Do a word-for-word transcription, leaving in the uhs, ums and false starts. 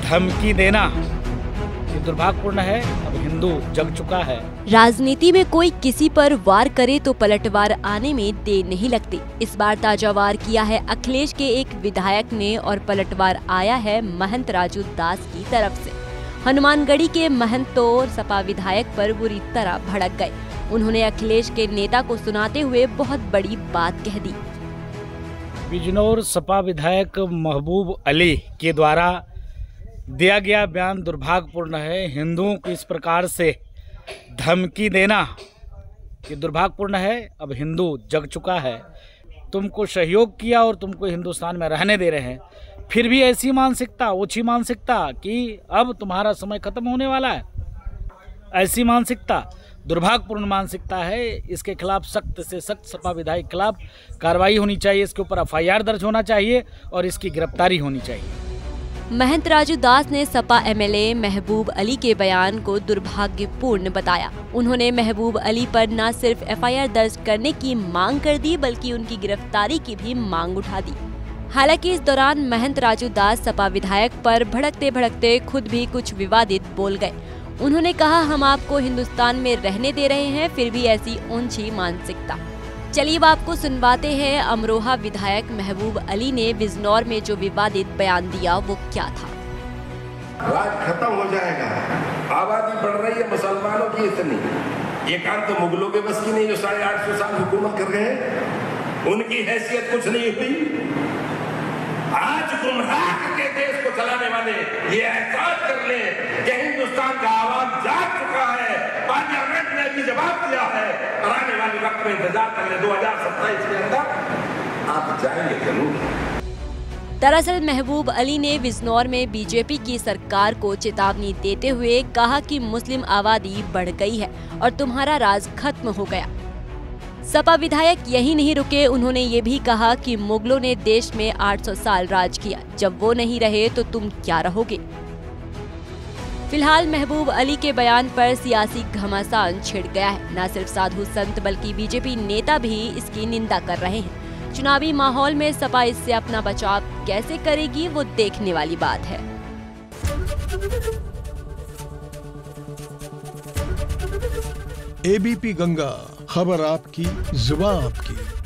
धमकी देना ये दुर्भाग्यपूर्ण है। अब हिंदू जग चुका है। राजनीति में कोई किसी पर वार करे तो पलटवार आने में देर नहीं लगती। इस बार ताजा वार किया है अखिलेश के एक विधायक ने और पलटवार आया है महंत राजू दास की तरफ से। हनुमानगढ़ी के महंत तो सपा विधायक पर बुरी तरह भड़क गए। उन्होंने अखिलेश के नेता को सुनाते हुए बहुत बड़ी बात कह दी। बिजनौर सपा विधायक महबूब अली के द्वारा दिया गया बयान दुर्भाग्यपूर्ण है। हिंदुओं को इस प्रकार से धमकी देना ये दुर्भाग्यपूर्ण है। अब हिंदू जग चुका है। तुमको सहयोग किया और तुमको हिंदुस्तान में रहने दे रहे हैं, फिर भी ऐसी मानसिकता, ओछी मानसिकता कि अब तुम्हारा समय खत्म होने वाला है, ऐसी मानसिकता दुर्भाग्यपूर्ण मानसिकता है। इसके खिलाफ सख्त से सख्त सपा विधायक के खिलाफ कार्रवाई होनी चाहिए। इसके ऊपर एफ आई आर दर्ज होना चाहिए और इसकी गिरफ्तारी होनी चाहिए। महंत राजू दास ने सपा एम एल ए महबूब अली के बयान को दुर्भाग्यपूर्ण बताया। उन्होंने महबूब अली पर न सिर्फ एफ आई आर दर्ज करने की मांग कर दी बल्कि उनकी गिरफ्तारी की भी मांग उठा दी। हालांकि इस दौरान महंत राजू दास सपा विधायक पर भड़कते भड़कते खुद भी कुछ विवादित बोल गए। उन्होंने कहा, हम आपको हिंदुस्तान में रहने दे रहे हैं, फिर भी ऐसी ऊंची मानसिकता। चलिए अब आपको सुनवाते हैं अमरोहा विधायक महबूब अली ने बिजनौर में जो विवादित बयान दिया वो क्या था। राज खत्म हो जाएगा, आबादी बढ़ रही है मुसलमानों की इतनी, ये काम तो मुगलों के बस की नहीं जो साढ़े आठ सौ साल हुकूमत कर रहे हैं, उनकी हैसियत कुछ नहीं हुई। आज गुमराह के देश को चलाने वाले ये एहसास कर ले कि हिंदुस्तान का आवाज जाग चुका है। पार्लियामेंट ने भी जवाब दिया है और आने वाले वक्त में इंतजार कर ले, दो हजार सत्ताईस के अंदर आप जाएंगे जरूर। दरअसल महबूब अली ने बिजनौर में बी जे पी की सरकार को चेतावनी देते हुए कहा कि मुस्लिम आबादी बढ़ गई है और तुम्हारा राज खत्म हो गया। सपा विधायक यही नहीं रुके, उन्होंने ये भी कहा कि मुगलों ने देश में आठ सौ साल राज किया, जब वो नहीं रहे तो तुम क्या रहोगे। फिलहाल महबूब अली के बयान पर सियासी घमासान छिड़ गया है। न सिर्फ साधु संत बल्कि बी जे पी नेता भी इसकी निंदा कर रहे हैं। चुनावी माहौल में सपा इससे अपना बचाव कैसे करेगी वो देखने वाली बात है। ए बी पी गंगा, खबर आपकी, जुबान आपकी।